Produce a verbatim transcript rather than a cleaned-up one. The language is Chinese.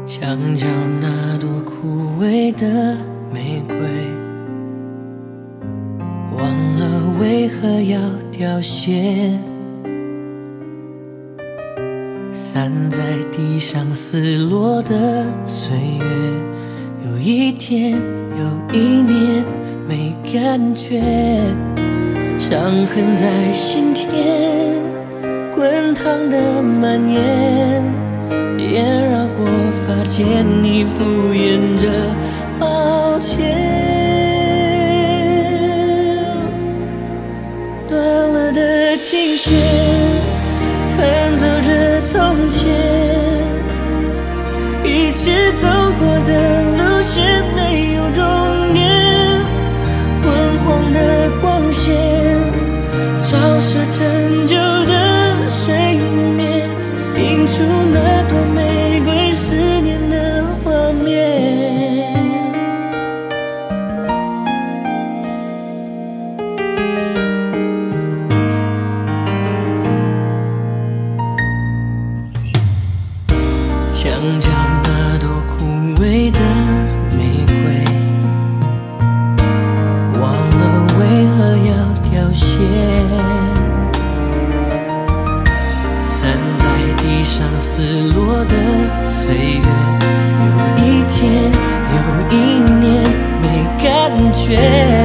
墙角那朵枯萎的玫瑰，忘了为何要凋谢，散在地上撕落的岁月，有一天有一年没感觉，伤痕在心田滚烫的蔓延，也绕过发间，你敷衍着抱歉。断了的琴弦弹奏着从前，一起走过的路线没有终点，昏黄的光线照射陈旧的睡眠，映出那朵玫瑰思念的画面。墙角那朵枯萎的玫瑰，忘了为何要凋谢，散在地上撕落的岁月，有一天有一年没感觉，